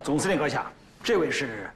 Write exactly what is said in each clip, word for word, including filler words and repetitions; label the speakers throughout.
Speaker 1: 总司令阁下，这位是。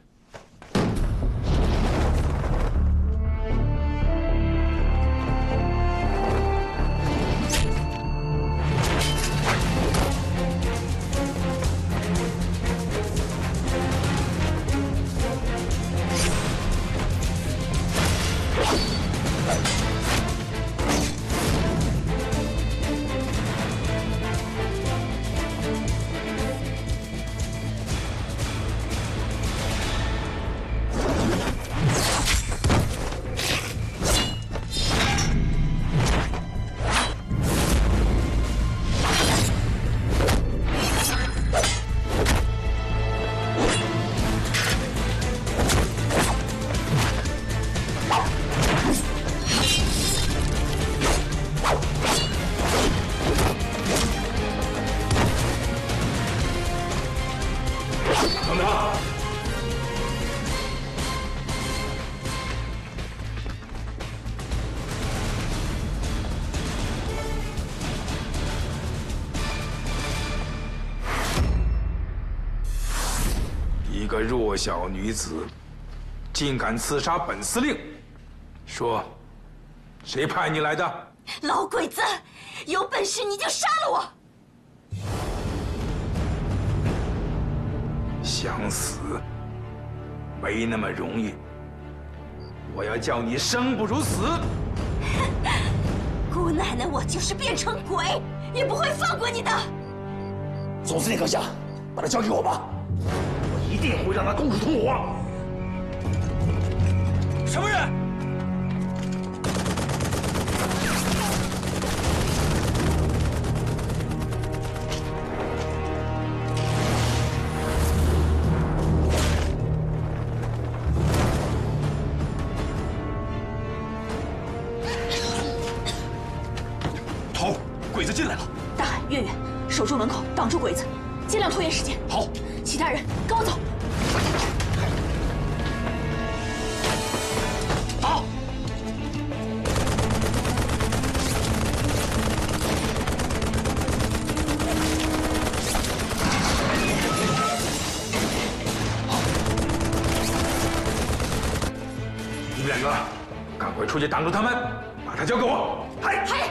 Speaker 2: 一个弱小女子，竟敢刺杀本司令！说，谁派你来的？
Speaker 3: 老鬼子，有本事你就杀了我！
Speaker 2: 想死，没那么容易。我要叫你生不如死！
Speaker 3: 姑奶奶，我就是变成鬼，也不会放过你的。
Speaker 1: 总司令阁下，把他交给我吧。 一定会让他共赴同伙。什么人？
Speaker 4: 头，鬼子进来了！
Speaker 3: 大海、月月，守住门口，挡住鬼子，尽量拖延时间。
Speaker 4: 好。
Speaker 3: 其他人跟我走。
Speaker 4: 好。
Speaker 2: 你们两个赶快出去挡住他们，把他交给我。
Speaker 3: 嗨嗨。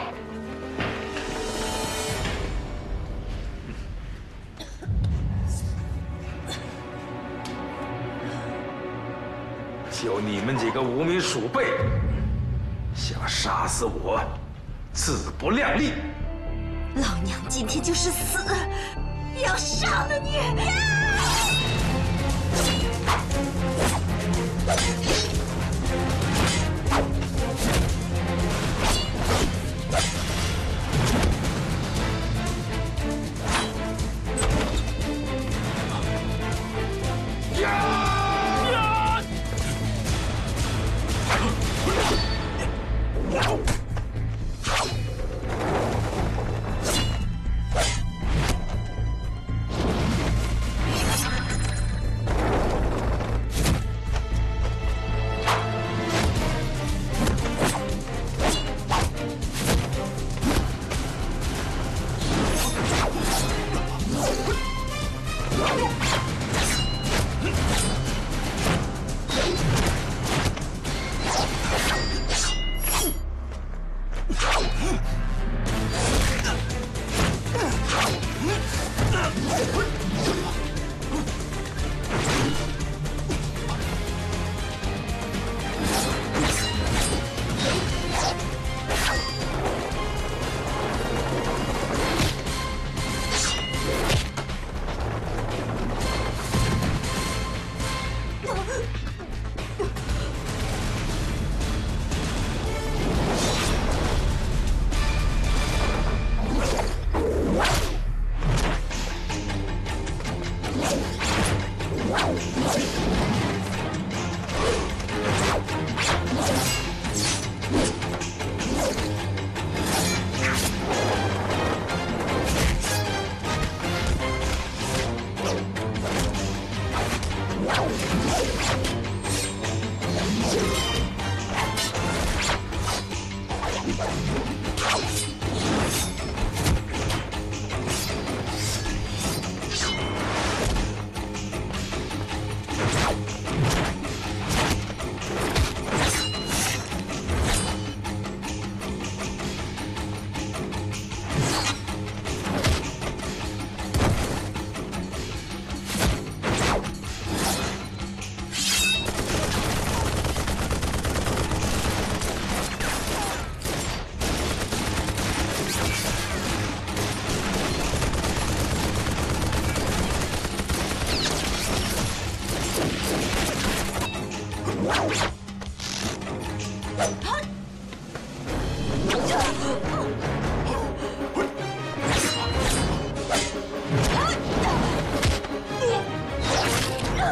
Speaker 2: 就你们几个无名鼠辈，想杀死我，自不量力！
Speaker 3: 老娘今天就是死，也要杀了你！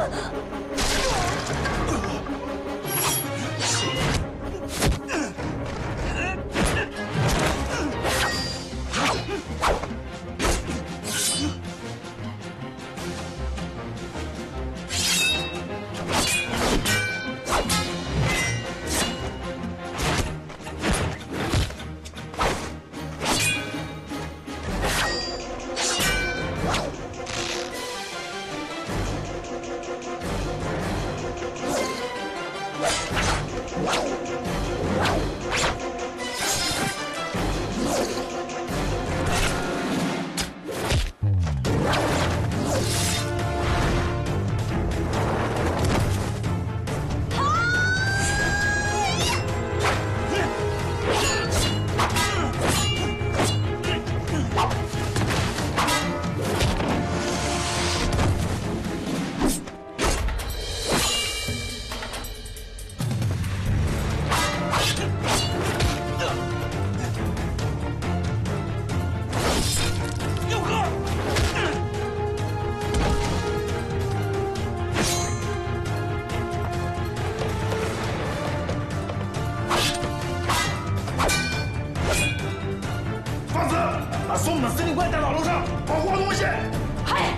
Speaker 1: 宋的司令官带到楼上，保护东西。
Speaker 3: 嗨！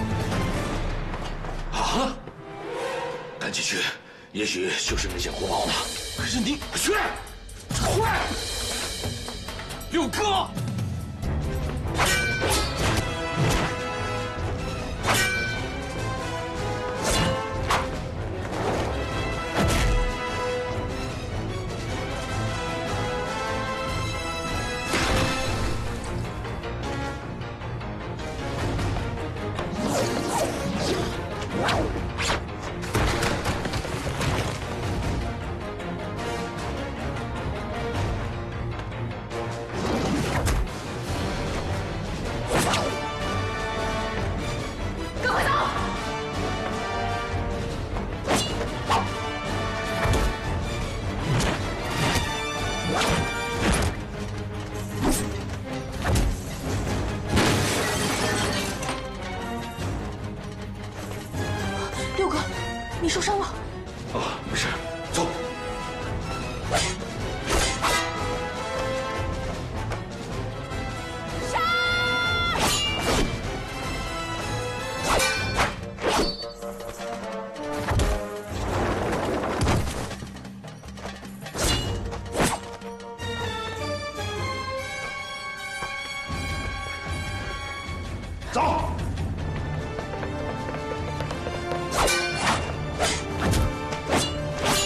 Speaker 1: 啊！赶紧去，也许就是那些活宝了。可是你去，快！六哥。
Speaker 3: 六哥，你受伤了？
Speaker 1: 啊，没事，走。走。
Speaker 3: 六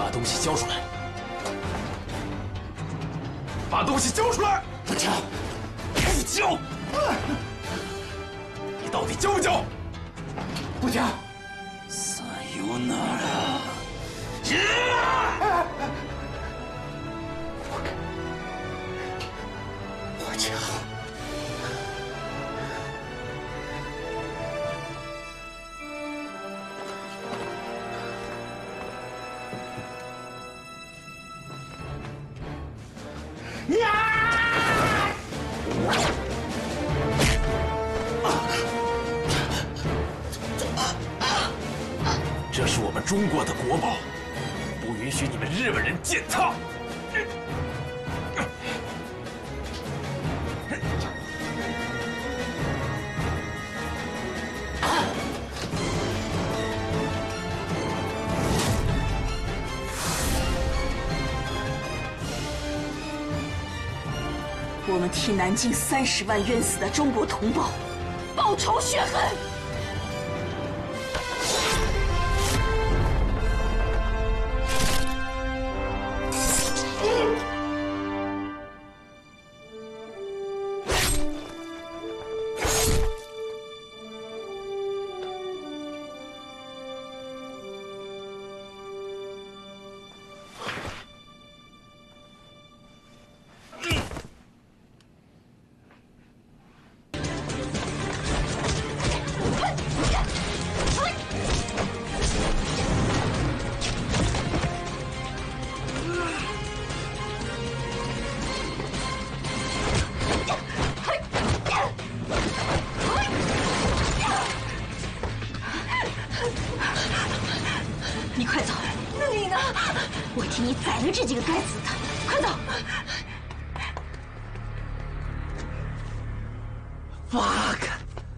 Speaker 1: 把东西交出来！
Speaker 4: 把东西交出来！
Speaker 1: 不交！
Speaker 4: 不交！你到底交不交？
Speaker 1: 不交！撒尤那拉！我交！
Speaker 4: 这是我们中国的国宝，不允许你们日本人践踏。
Speaker 3: 我们替南京三十万冤死的中国同胞报仇雪恨。你快走！那你呢？我替你宰了这几个该死的！快走！fuck！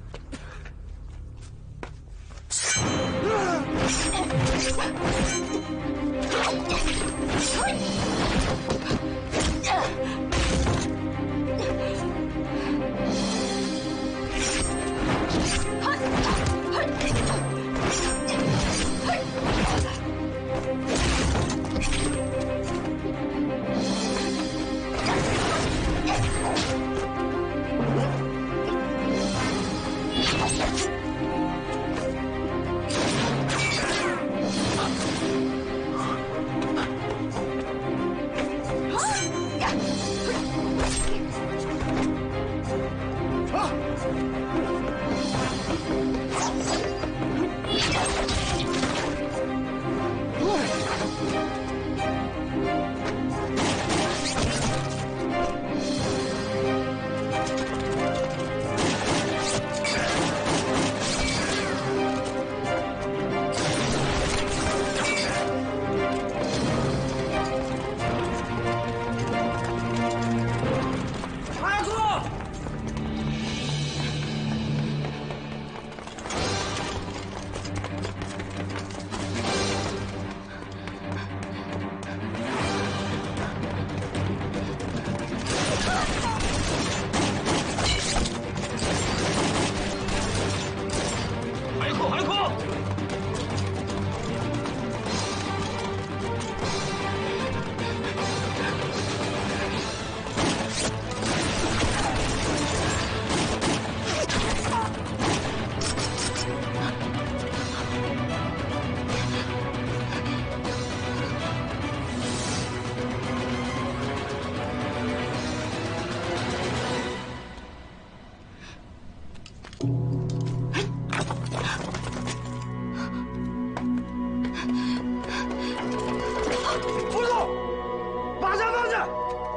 Speaker 4: 不动，把枪放下。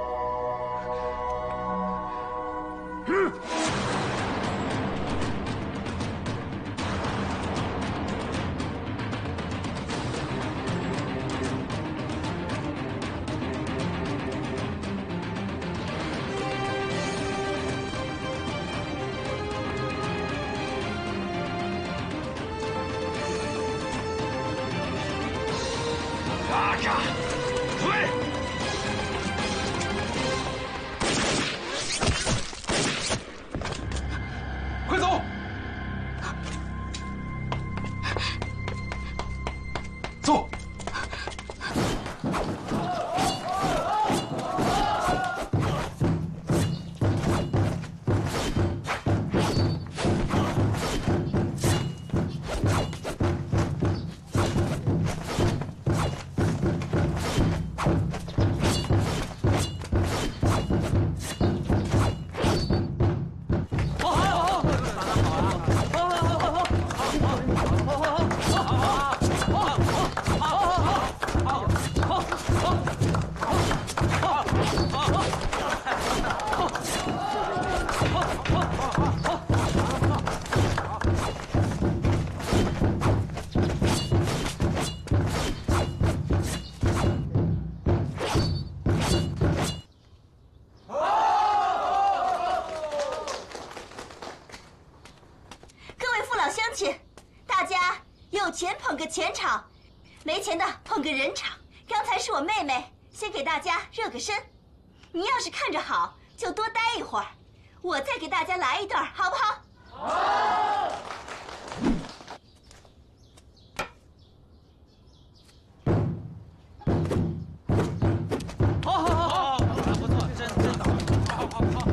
Speaker 4: 嗯。嘎嘎，退！快走！走！
Speaker 3: 钱捧个钱场，没钱的捧个人场。刚才是我妹妹，先给大家热个身。你要是看着好，就多待一会儿，我再给大家来一段，好不好？好。
Speaker 4: 好好好，不错，真真的，好好好。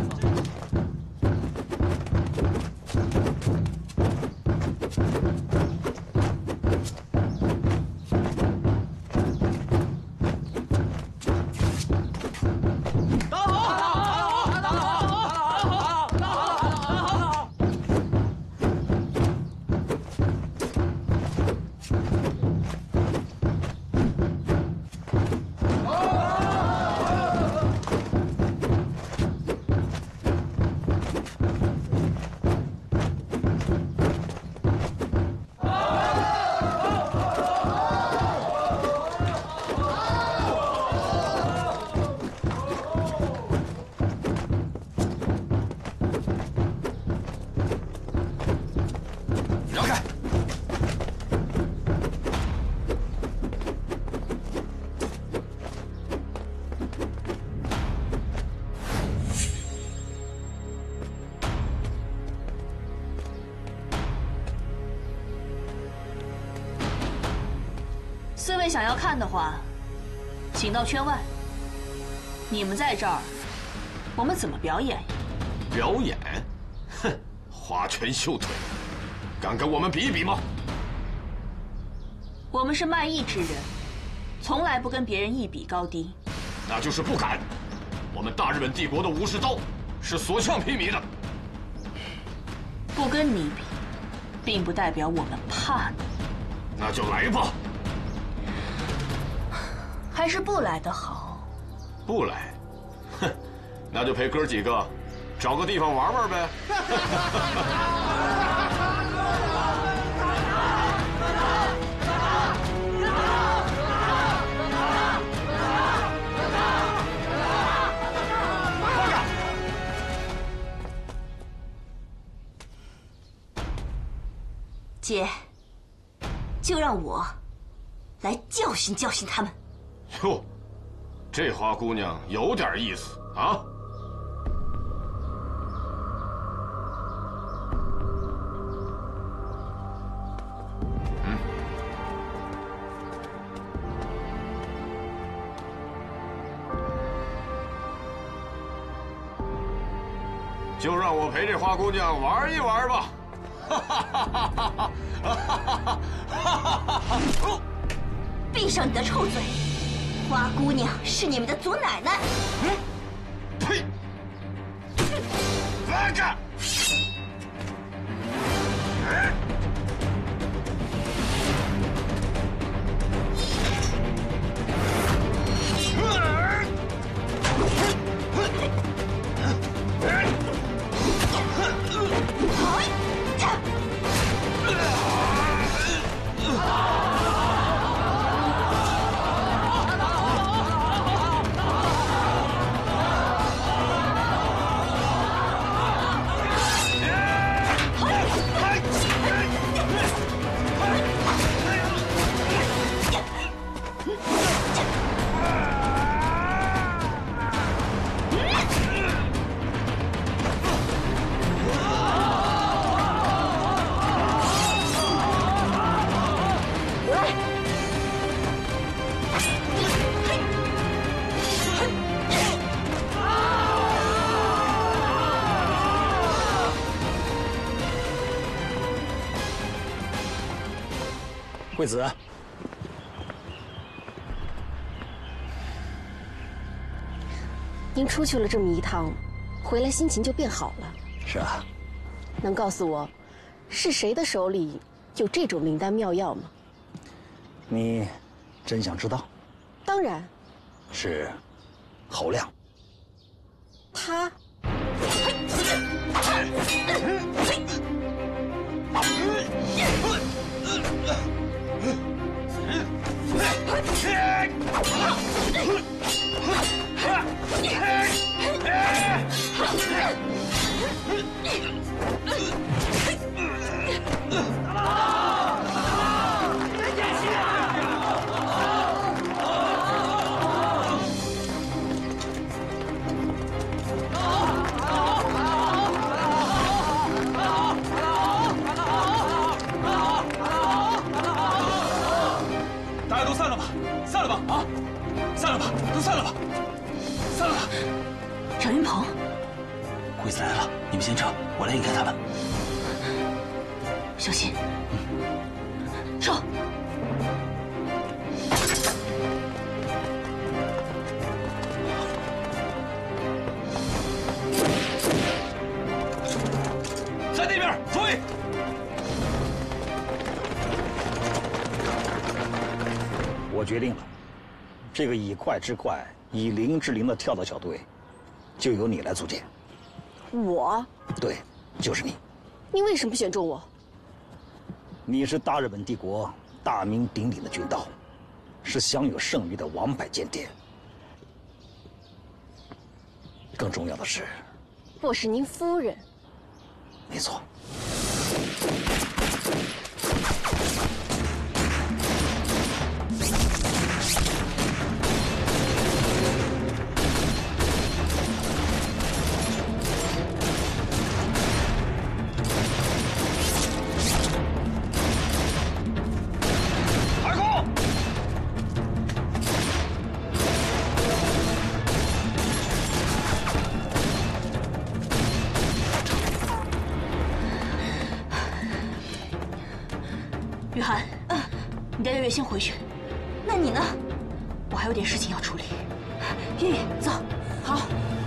Speaker 5: 四位想要看的话，请到圈外。你们在这儿，我们怎么表演呀？
Speaker 4: 表演？哼，花拳绣腿，敢跟我们比一比吗？
Speaker 5: 我们是卖艺之人，从来不跟别人一比高低。
Speaker 4: 那就是不敢。我们大日本帝国的武士刀是所向披靡的。
Speaker 5: 不跟你比，并不代表我们怕你。
Speaker 4: 那就来吧。
Speaker 5: 还是不来的好。
Speaker 4: 不来，哼，那就陪哥几个找个地方玩玩呗。
Speaker 3: 姐，就让我来教训教训他们。
Speaker 4: 哟，这花姑娘有点意思啊！嗯，就让我陪这花姑娘玩一玩吧！哈哈哈哈哈！哈哈哈哈！
Speaker 3: 闭上你的臭嘴！ 花姑娘是你们的祖奶奶。
Speaker 4: 嗯，呸！来个！
Speaker 1: 惠子，
Speaker 6: 您出去了这么一趟，回来心情就变好了。
Speaker 1: 是啊。
Speaker 6: 能告诉我，是谁的手里有这种灵丹妙药吗？
Speaker 1: 你真想知道？
Speaker 6: 当然。
Speaker 1: 是侯亮。
Speaker 6: 他。
Speaker 3: 啊！
Speaker 1: 们散了吧，散了吧。
Speaker 5: 饶云鹏，
Speaker 1: 鬼子来了，你们先撤，我来引开他们。
Speaker 5: 小心。嗯。撤。
Speaker 1: 在那边，注意！
Speaker 7: 我决定了，这个以快制快、以灵制灵的跳蚤小队，就由你来组建。
Speaker 6: 我？
Speaker 7: 对，就是你。
Speaker 6: 你为什么选中我？
Speaker 7: 你是大日本帝国大名鼎鼎的军刀，是享有盛誉的王牌间谍。更重要的是，
Speaker 6: 我是您夫人。
Speaker 7: 没错。
Speaker 5: 雨涵，你带月月先回去。
Speaker 3: 那你呢？
Speaker 5: 我还有点事情要处理。
Speaker 3: 月月，走。好。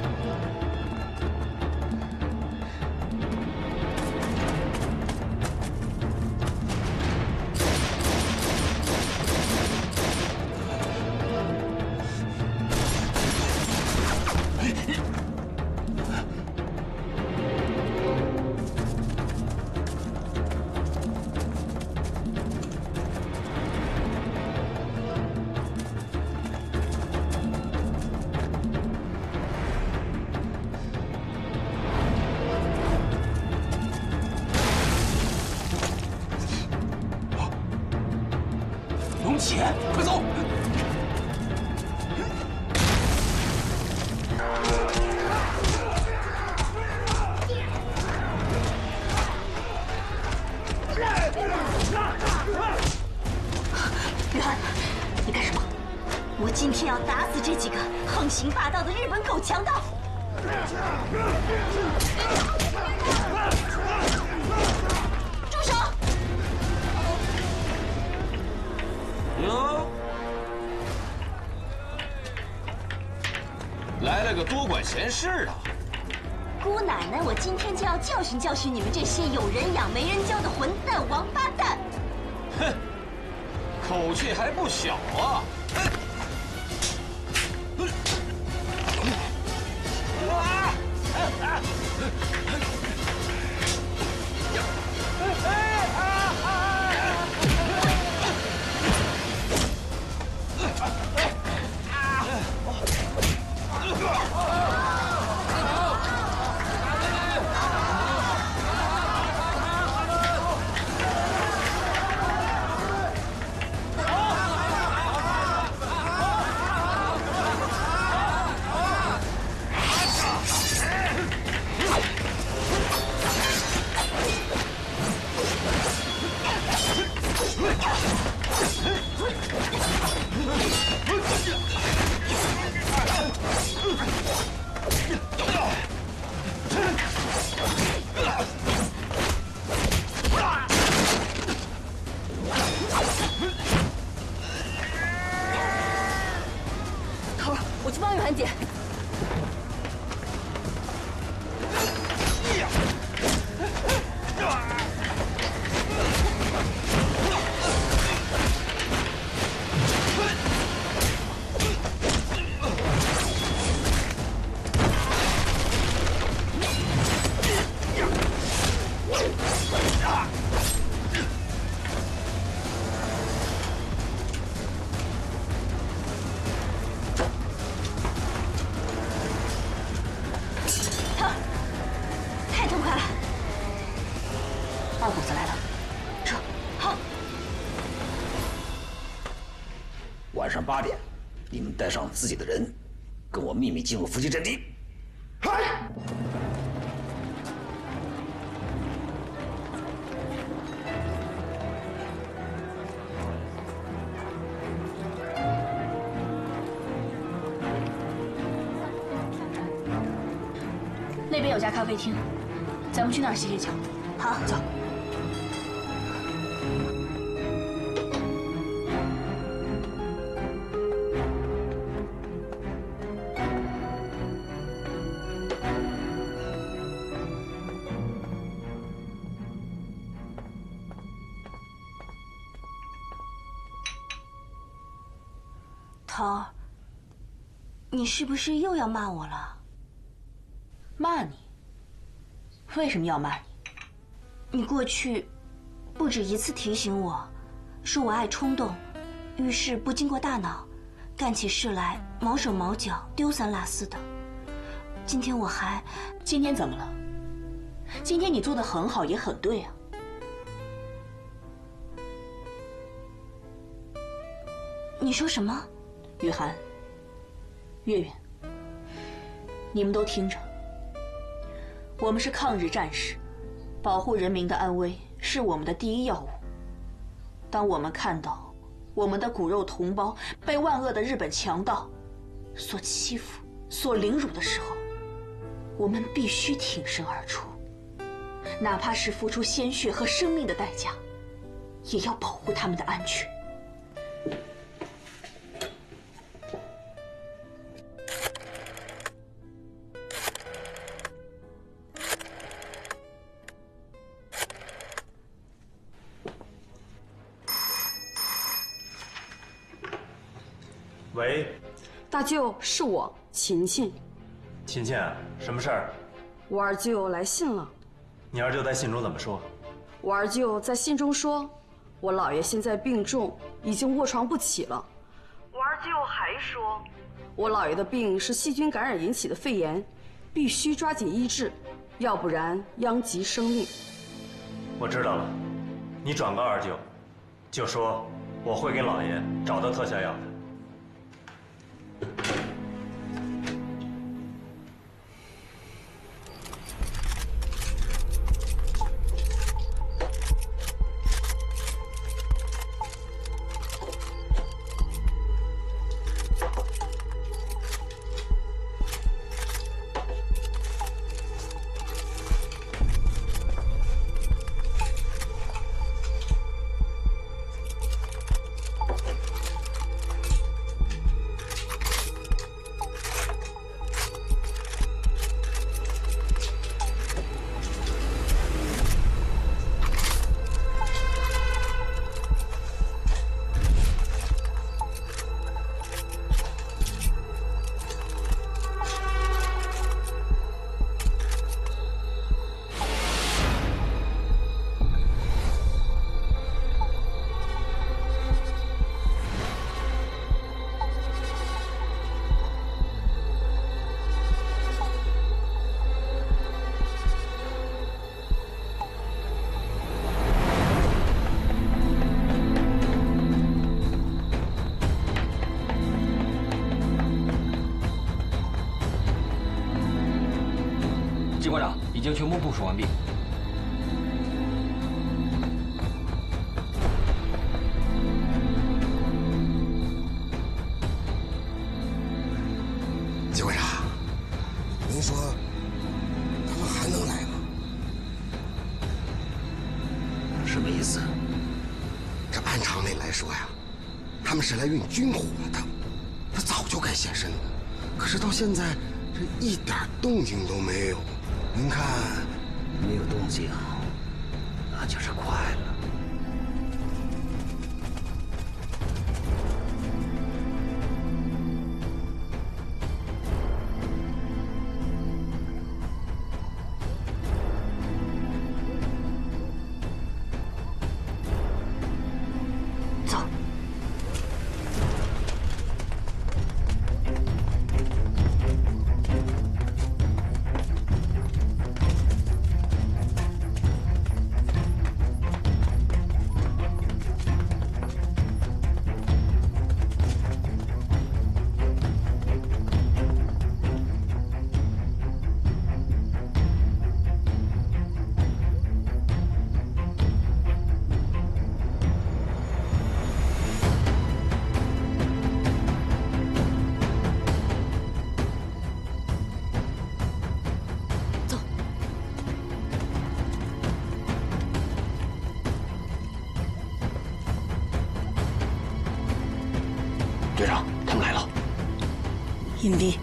Speaker 1: 龙潜，快走！
Speaker 3: 雨涵，你干什么？我今天要打死这几个横行霸道的日本狗强盗！住手！
Speaker 4: 哟，来了个多管闲事的。
Speaker 3: 姑奶奶，我今天就要教训教训你们这些有人养没人教的混蛋王八蛋！
Speaker 4: 哼，口气还不小啊！
Speaker 6: 头儿，我去帮雨涵姐。
Speaker 3: 太痛快了！
Speaker 5: 二狗子来了，撤！
Speaker 3: 好。
Speaker 7: 晚上八点，你们带上自己的人，跟我秘密进入伏击阵地。嗨！
Speaker 5: 边有家咖啡厅，咱们去那儿歇歇脚。
Speaker 3: 好，
Speaker 5: 走。
Speaker 3: 头儿，你是不是又要骂我了？
Speaker 5: 骂你？为什么要骂你？
Speaker 3: 你过去不止一次提醒我，说我爱冲动，遇事不经过大脑，干起事来毛手毛脚、丢三落四的。今天我还……
Speaker 5: 今天怎么了？今天你做得很好，也很对啊。
Speaker 3: 你说什么？
Speaker 5: 雨涵、月月，你们都听着，我们是抗日战士，保护人民的安危是我们的第一要务。当我们看到我们的骨肉同胞被万恶的日本强盗所欺负、所凌辱的时候，我们必须挺身而出，哪怕是付出鲜血和生命的代价，也要保护他们的安全。
Speaker 8: 喂，
Speaker 9: 大舅，是我琴琴。
Speaker 8: 琴琴，什么事儿？
Speaker 9: 我二舅来信了。
Speaker 8: 你二舅在信中怎么说？
Speaker 9: 我二舅在信中说，我姥爷现在病重，已经卧床不起了。我二舅还说，我姥爷的病是细菌感染引起的肺炎，必须抓紧医治，要不然殃及生命。
Speaker 8: 我知道了，你转告二舅，就说我会给姥爷找到特效药的。
Speaker 10: 警官长，已经全部部署完毕。
Speaker 11: 警官长，您说他们还能来吗？
Speaker 1: 什么意思？
Speaker 11: 这按常理来说呀，他们是来运军火的，他早就该现身了。可是到现在，这一点动静都没有。您看，
Speaker 1: 没有动静，那就是快了。
Speaker 3: 走。
Speaker 1: 队长，他们来了。
Speaker 5: 隐蔽。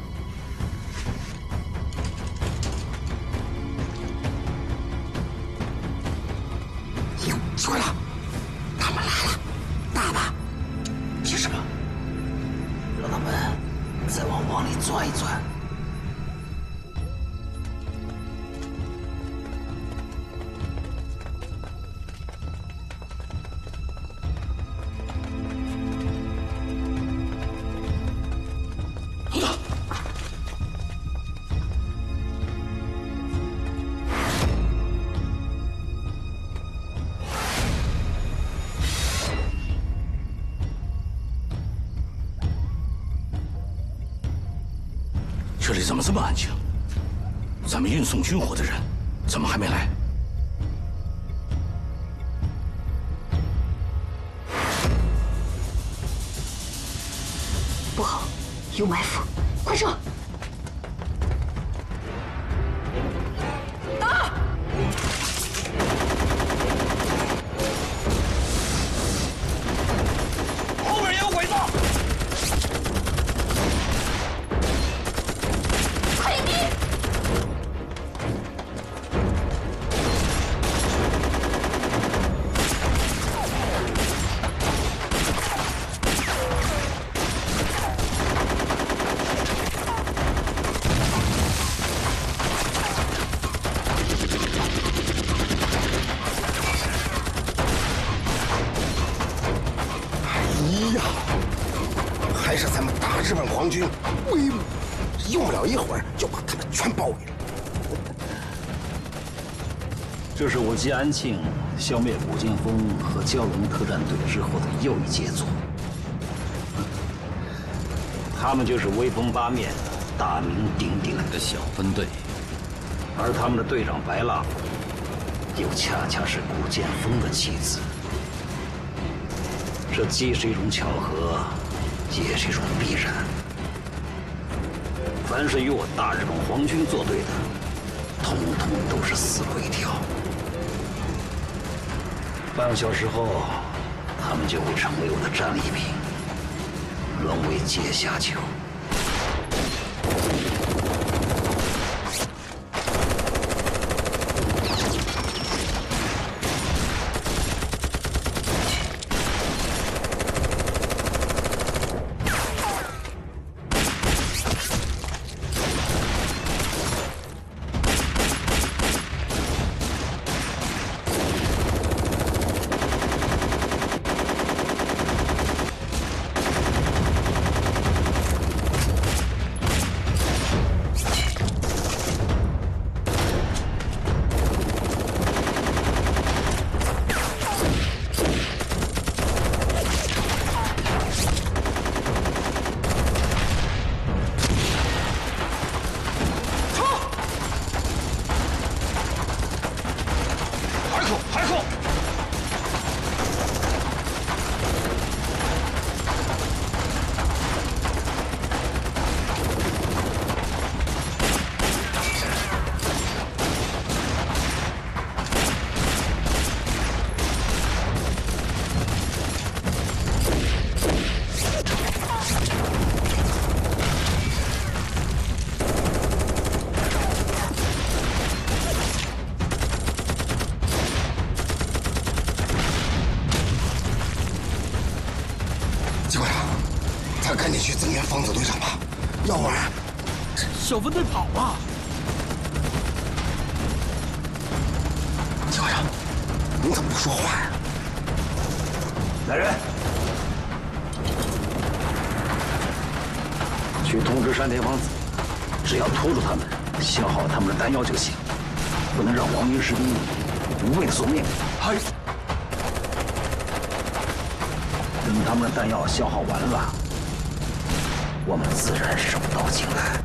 Speaker 11: 哟，机会了，他们来了，大吧？
Speaker 1: 急什么？让他们再往网里钻一钻。 这里怎么这么安静？咱们运送军火的人怎么还没来？
Speaker 5: 不好，有埋伏，快撤！打！
Speaker 1: 后面也有鬼子！
Speaker 11: 还是咱们大日本皇军威武，用不了一会儿就把他们全包围了。
Speaker 7: 这是我继安庆消灭古剑锋和蛟龙特战队之后的又一杰作。他们就是威风八面、大名鼎鼎的小分队，而他们的队长白浪，又恰恰是古剑锋的妻子。这既是一种巧合，也是一种必然。凡是与我大日本皇军作对的，统统都是死路一条。半个小时后，他们就会成为我的战利品，沦为阶下囚。
Speaker 11: 赶紧去增援方子队长吧，要不然
Speaker 1: 小分队跑了。
Speaker 11: 季会长，你怎么不说话呀？
Speaker 7: 来人，去通知山田芳子，只要拖住他们，消耗他们的弹药就行，不能让皇军士兵无谓的送命。
Speaker 1: 嗨，
Speaker 7: 等他们的弹药消耗完了。 我们自然手到擒来。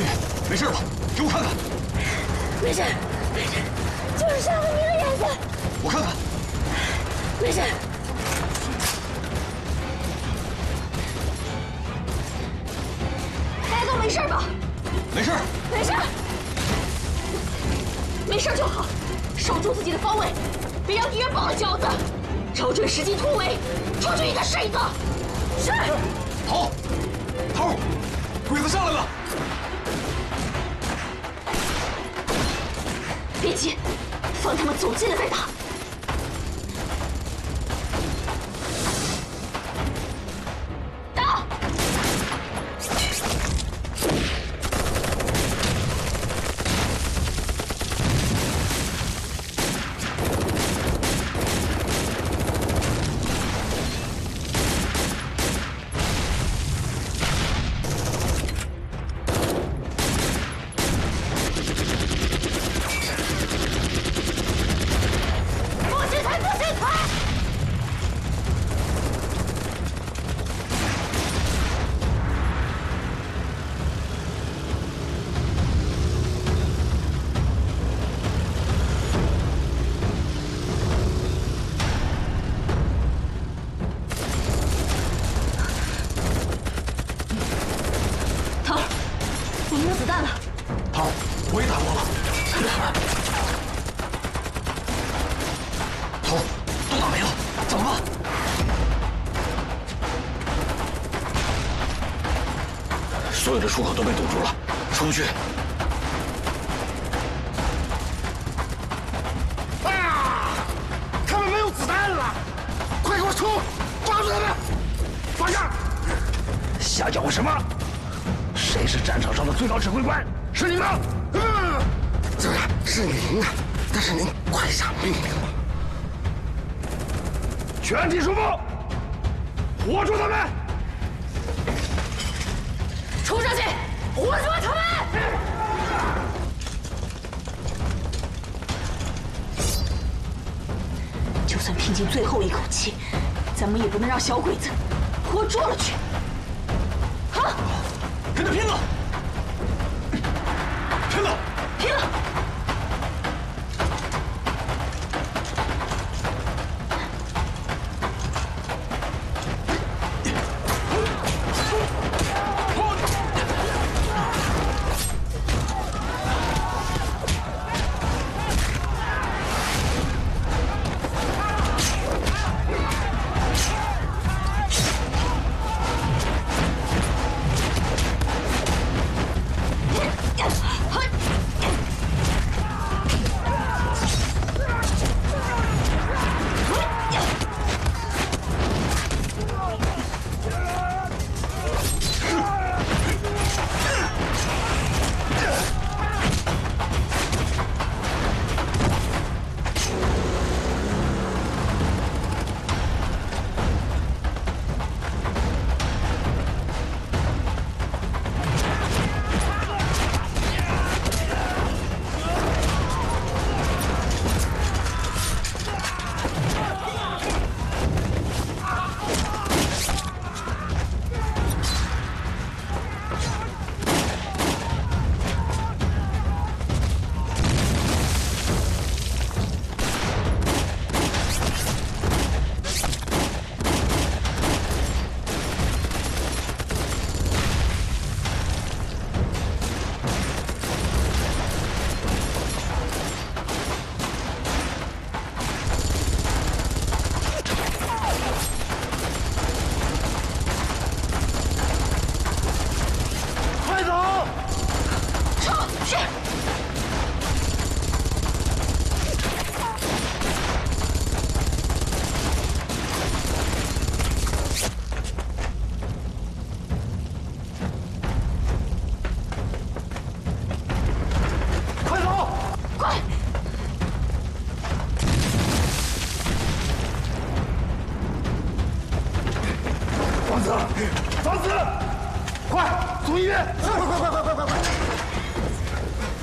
Speaker 4: 没事吧？给我看看。
Speaker 6: 没事，没事，就是杀了你的眼睛。
Speaker 4: 我看看。
Speaker 6: 没事。大家都没事吧？
Speaker 4: 没事。
Speaker 5: 没事。没事就好，守住自己的方位，别让敌人抱了饺子。找准时机突围，出去一个是一个。是。
Speaker 4: 好。头，鬼子上来了。
Speaker 5: 别急，放他们走近了再打。打！
Speaker 1: 所有的出口都被堵住了，出不去。
Speaker 11: 啊！他们没有子弹了，快给我冲！抓住他们！放下！
Speaker 7: 瞎搅和什么？谁是战场上的最高指挥官？是你吗？
Speaker 11: 嗯，这是您啊，但是您快下命令吧！
Speaker 7: 全体出动，活捉他们！
Speaker 5: 冲上去，活捉他们！就算拼尽最后一口气，咱们也不能让小鬼子活捉了去。好，
Speaker 4: 跟他拼了！拼了！
Speaker 5: 拼了！
Speaker 11: 放肆！快，总医院！快快快快快快快！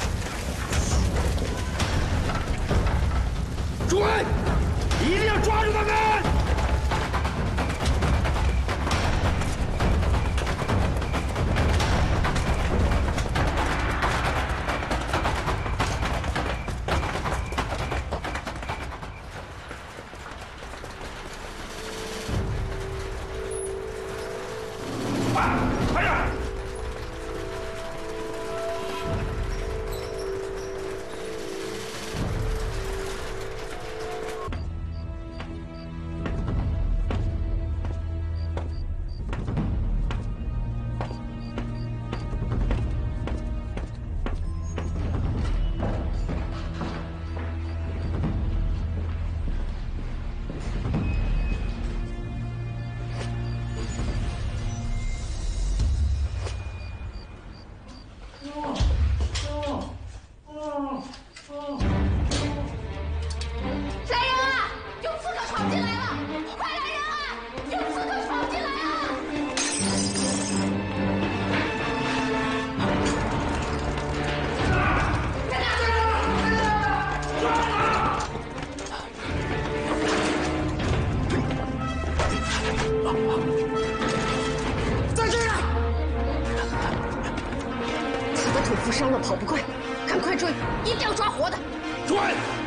Speaker 12: 来人啊！有刺客闯进来了！快来人啊！有刺客闯进来了！
Speaker 11: 在这儿！
Speaker 6: 他的腿负伤了，跑不快，赶快追，一定要抓活的！
Speaker 1: 追！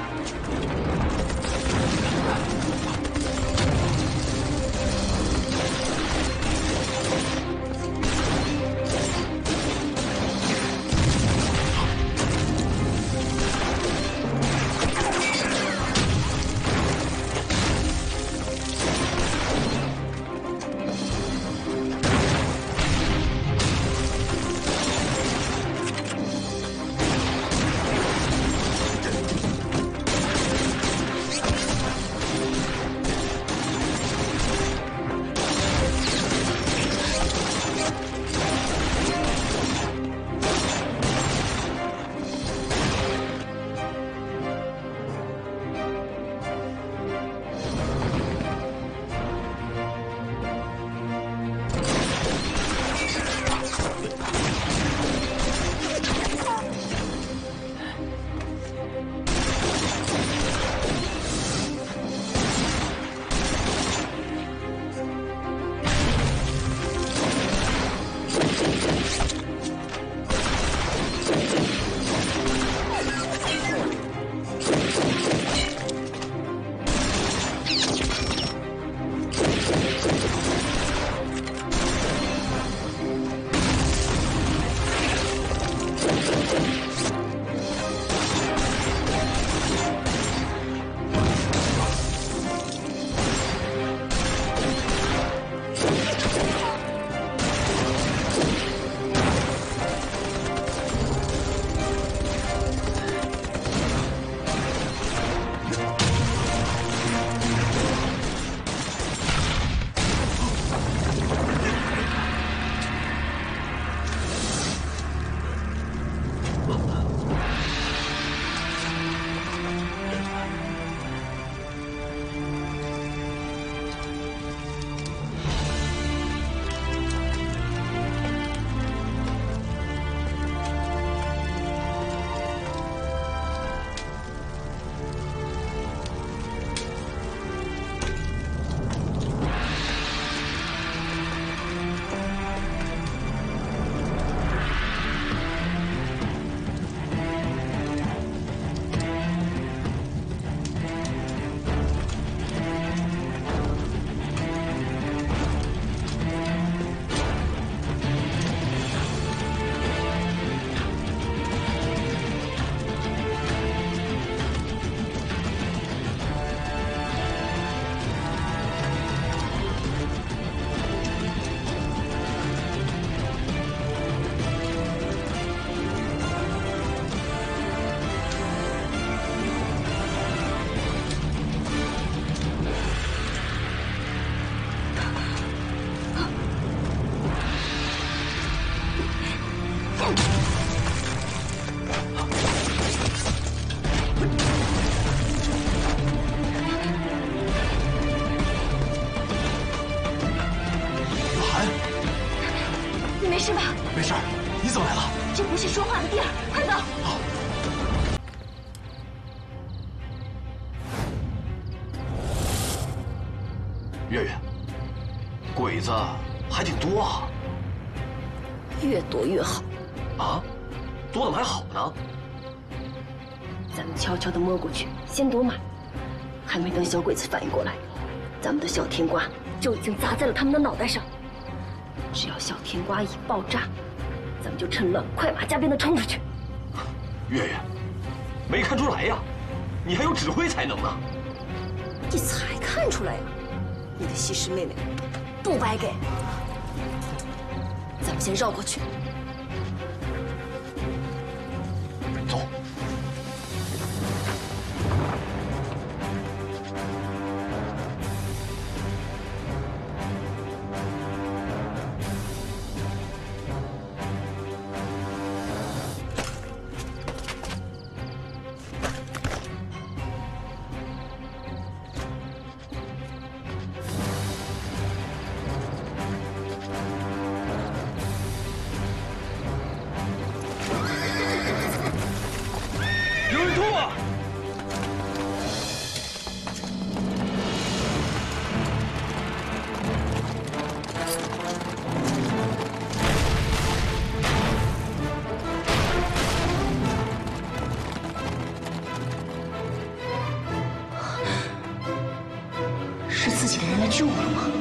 Speaker 3: 是说话的地儿，快走！
Speaker 1: 好。
Speaker 7: 月月，鬼子还挺多啊。
Speaker 6: 越多越好。
Speaker 7: 啊？多怎么还好呢？
Speaker 6: 咱们悄悄地摸过去，先躲马，还没等小鬼子反应过来，咱们的小甜瓜就已经砸在了他们的脑袋上。只要小甜瓜一爆炸，咱们就趁乱快马加鞭地冲出去。
Speaker 7: 月月，没看出来呀，你还有指挥才能呢。
Speaker 6: 你才看出来呀，你的西施妹妹不白给。咱们先绕过去。
Speaker 7: 走。
Speaker 1: 住啊！
Speaker 3: 是自己的人来救我了吗？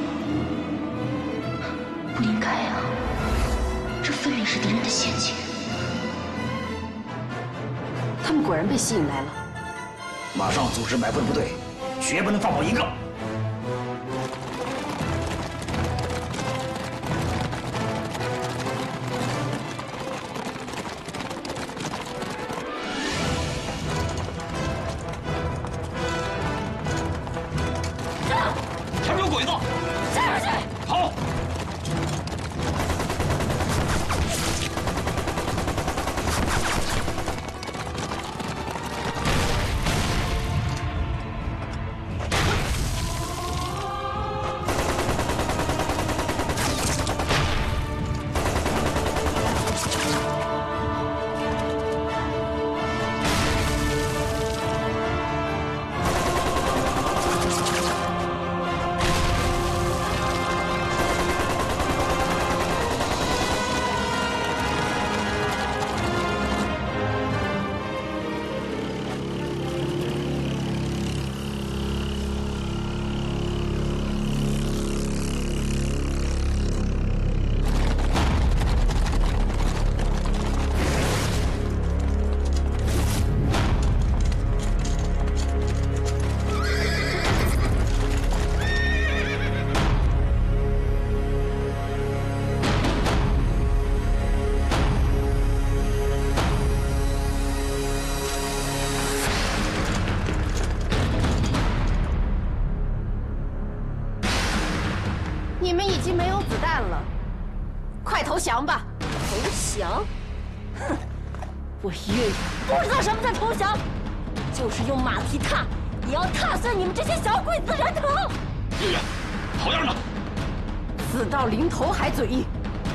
Speaker 3: 不应该啊，这分明是敌人的陷阱。
Speaker 9: 他们果然被吸引来了。
Speaker 7: 马上组织埋伏部队，绝不能放过一个。
Speaker 1: 前面有鬼子，
Speaker 12: 杀上去！
Speaker 1: 跑！
Speaker 9: 你们已经没有子弹了，快投降吧！
Speaker 6: 投降？哼，我岳岳不知道什么叫投降，就是用马蹄踏，也要踏碎你们这些小鬼子的人头！
Speaker 1: 岳岳，好样的！
Speaker 9: 死到临头还嘴硬，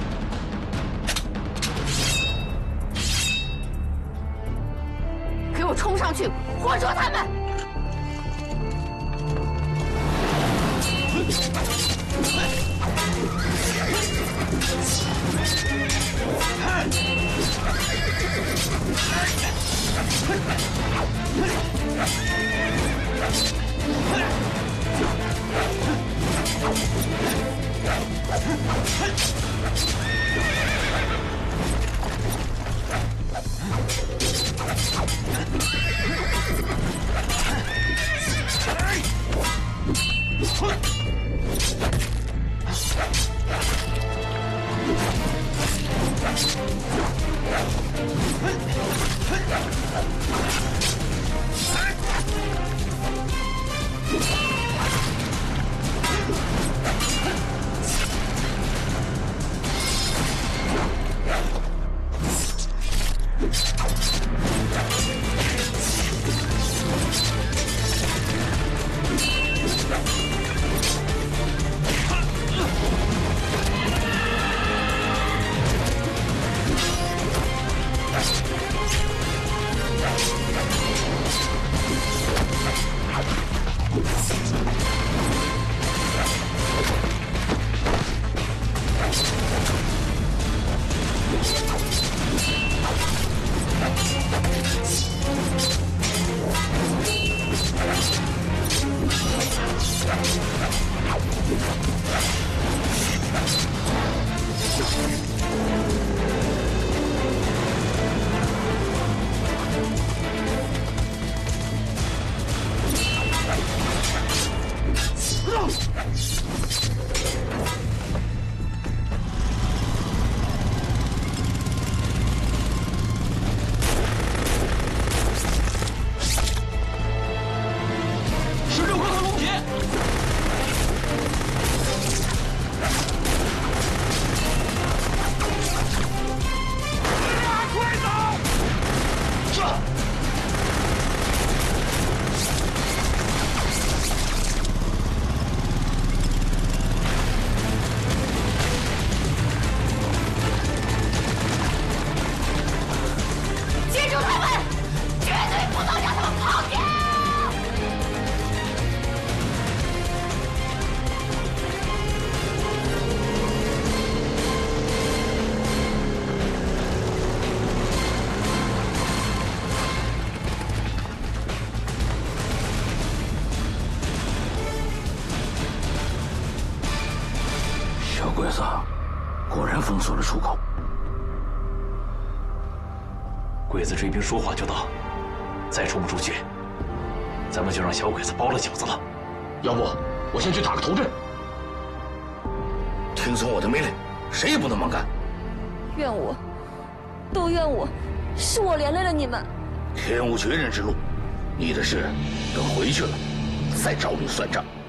Speaker 9: 给我冲上去，活捉他们！
Speaker 1: 封锁了出口。
Speaker 13: 鬼子追兵说话就到，再冲不出去，咱们就让小鬼子包了饺子了。
Speaker 1: 要不，我先去打个头阵。听从我的命令，谁也不能蛮干。
Speaker 6: 怨我，都怨我，是我连累了你们。
Speaker 1: 天无绝人之路，你的事等回去了再找你算账。